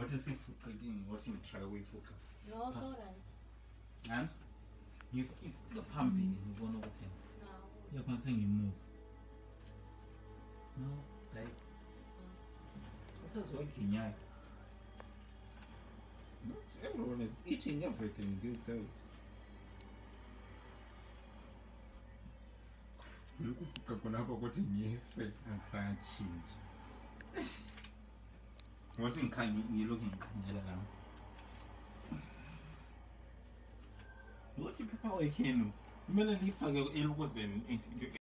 What is it for? What you try away for? No, it's alright. And if the pumping you want to thing. No. You're concerned you move. No, like this is working, yeah. Everyone is eating everything these days. Ukufuka kunapha ukuthi ngife asachinja. Wathi ngilokhu ngikhanyela la. Uthi phepha wekhenu kumele lifake elukuzeni